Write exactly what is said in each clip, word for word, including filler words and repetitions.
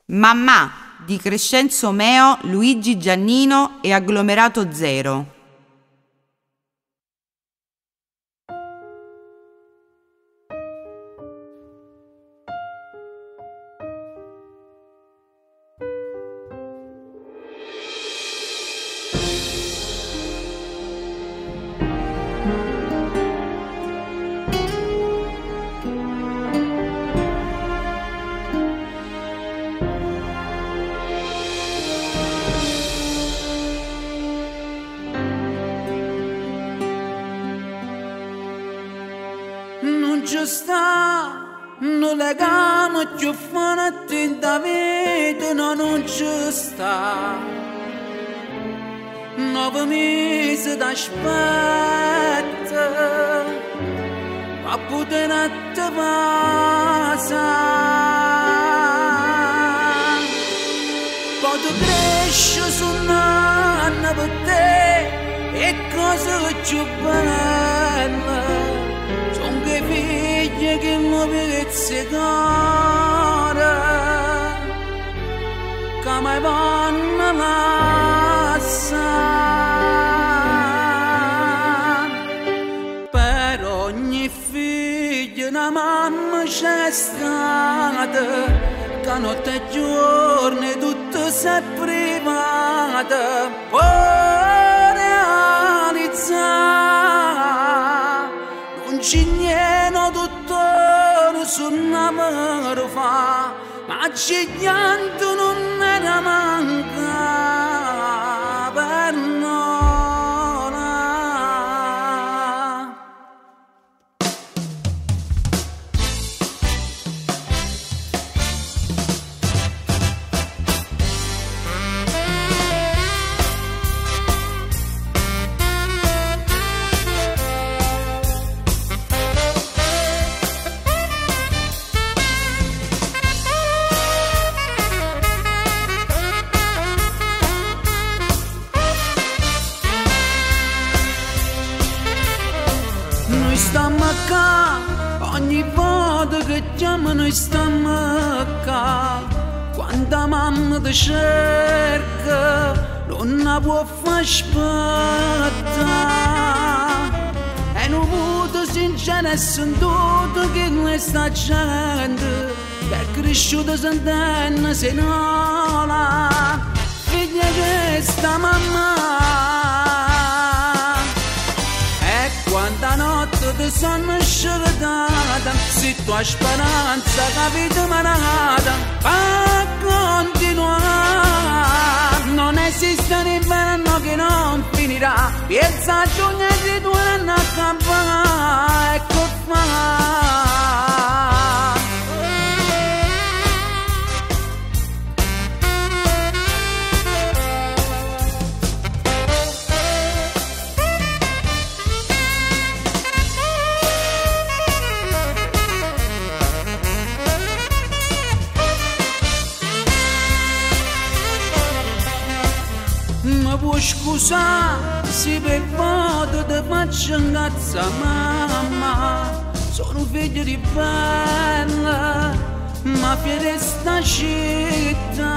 Mamma di Crescenzo Meo, Luigi Giannino e Agglomerato Zero. Non ci sta, non legame più forte da vita, no, non ci sta. Nove mesi d'aspetta, a poter te passare. Poi tu cresci su un anno per te, e cosa più bella. Che figlie che mi pizzicare, che mi vanno lasciare. Per ogni figlio una mamma c'è stata, che notte e giorno tutto si è privata. Può realizzare, non c'è niente tutto su una mano fa, ma c'è niente non era manca per noi. Stiamo qua, ogni volta che chiamo noi stiamo qua. Quando mamma ti cerca, non la può far aspettare. E non vuole sincero e sentito che questa gente che è cresciuta sentendo se non la figlia che sta mamma. Quanta notte ti sono sceltata, se tua speranza capita manata, a continuare. Non esiste un inverno che non finirà, piazza giugno e ritorno a campare, ecco fa. Mi può scusare se per foto ti faccio ingazza mamma. Sono figlio di bella, ma fiera sta città.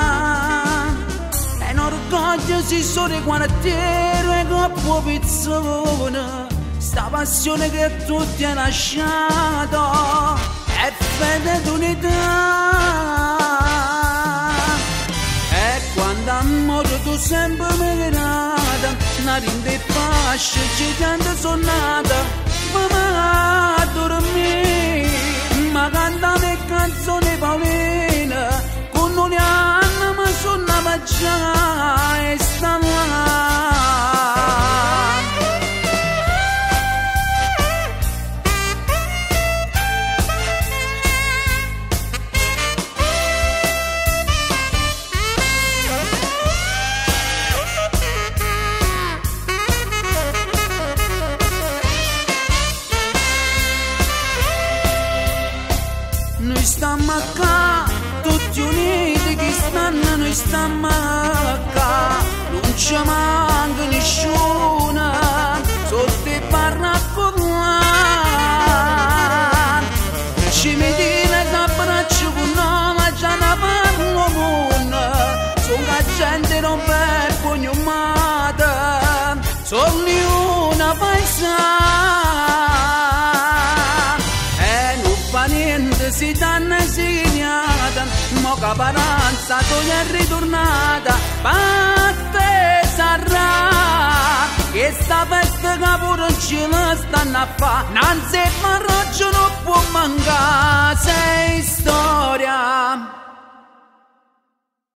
È un orgoglio si sono i quartieri e coppo pizzone. Sta passione che tutti hai lasciato è fede d'unità. Quando amore tu sempre mi grata, una rinda e pace ci canta sonata, ma a dormire, ma canta le canzoni Paolina, con non hanno ma suonava già e sta là. Noi stiamo qua, tutti uniti che stanno, noi stiamo qua, non ci manca nessuno, sotto i barracco ci mi dire che abbraccio con noi, ma già ne parlo niente non per cognumata, solo una paesana. E non fa niente, si danna segnata, mo caparanza tu è ritornata, parte sarà, che sta peste che pure ce la stanno a fa, non si fa ragione, non può mancare, sei storia.